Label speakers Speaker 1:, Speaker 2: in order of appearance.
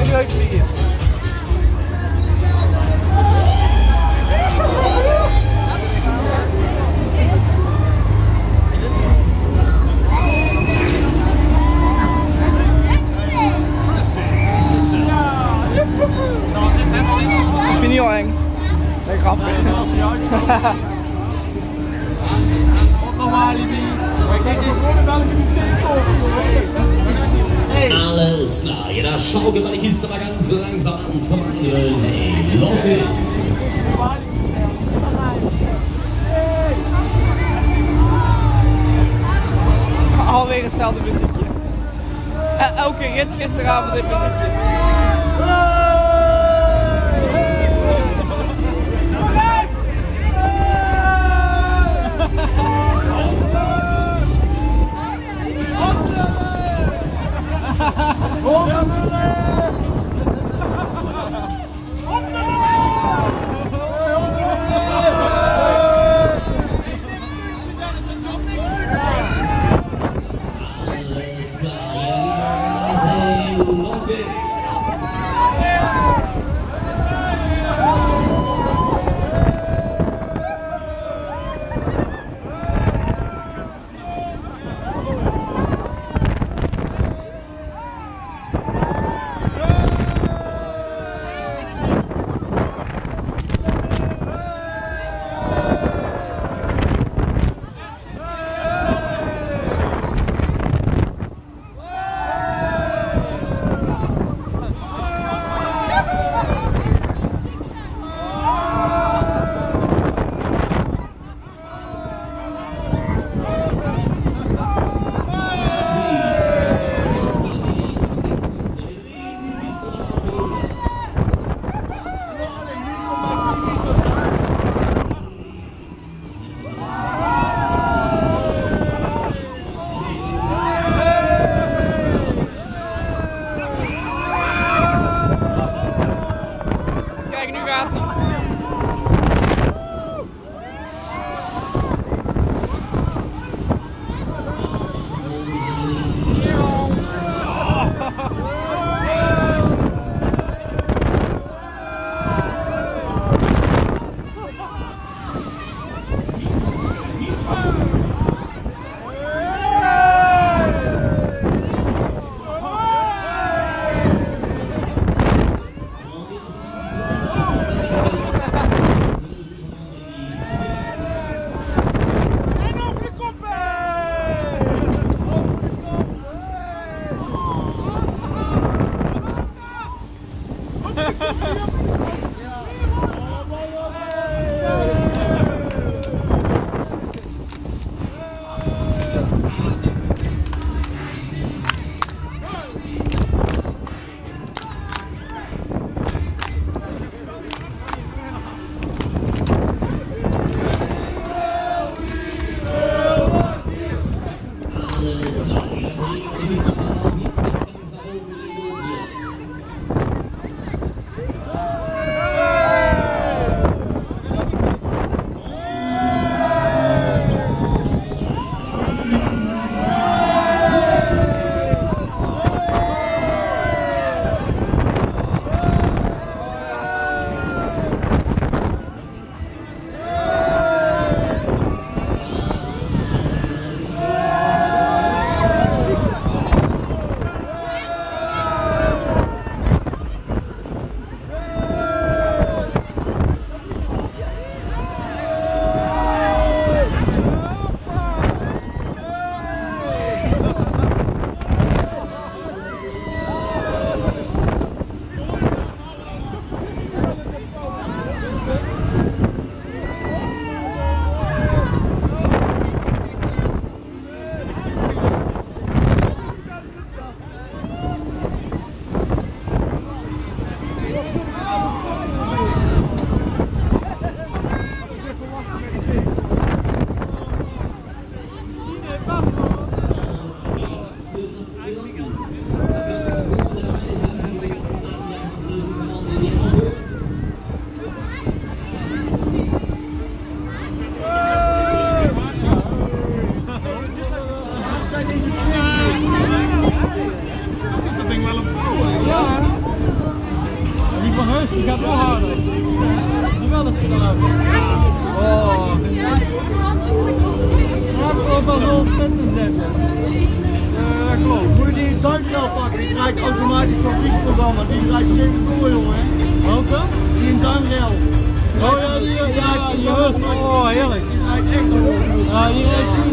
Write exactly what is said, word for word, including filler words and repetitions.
Speaker 1: nu uitvliegen. Ik vind het heel eng. Nee, grapje.
Speaker 2: Alles klar, ja, da schaukeln wir die Kiste mal ganz langsam an zum Angeln. Hey, los geht's!
Speaker 1: Alweer hetzelfde muziekje. Elke rit gisteravond dit muziekje.
Speaker 2: Los geht's!
Speaker 1: Kijk, nu gaat hij.
Speaker 2: Alles klar,
Speaker 3: rustig, die gaat wel harder. Geweldig gedaan. Oh. Laat het ook wel zo op punten zetten. Ja, dat klopt. Moet je die duimrel pakken, die draait automatisch van fietsprogramma. Die draait zeker door, jongen. Welke? Die een duimrel. Oh ja, die, ja, ja, die hut. Oh, heerlijk. Die draait echt door. Ja, die rijdt